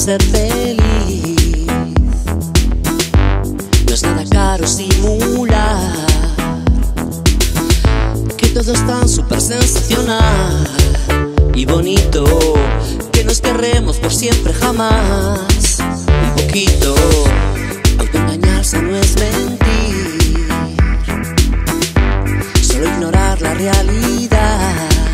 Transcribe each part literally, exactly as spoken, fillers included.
ser feliz. No es nada caro simular que todo es tan súper sensacional y bonito, que nos querremos por siempre jamás. Un poquito, autoengañarse no es mentir, solo ignorar la realidad.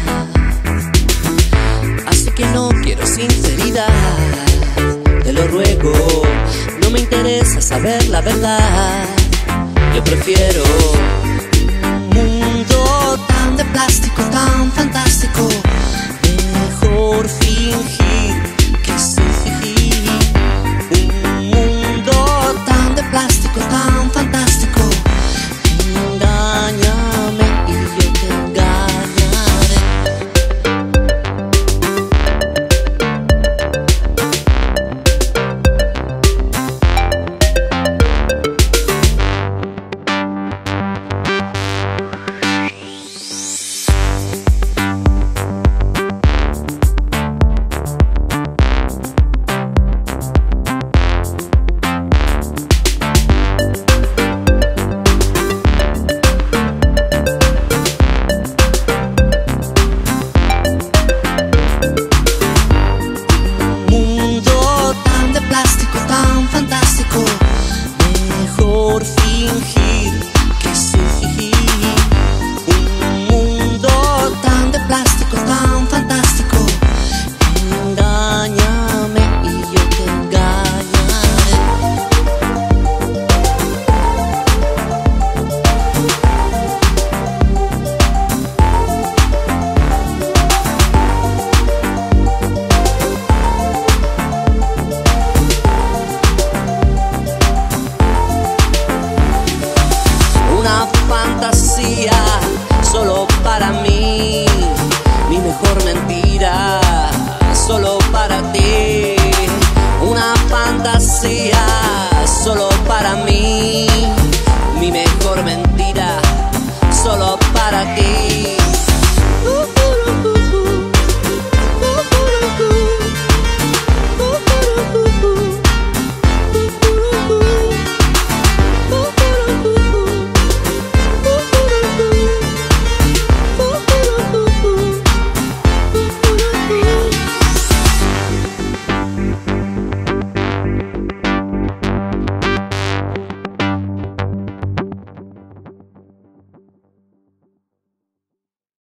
Así que no quiero sinceridad, te lo ruego, no me interesa saber la verdad. Yo prefiero un mundo tan de plástico, tan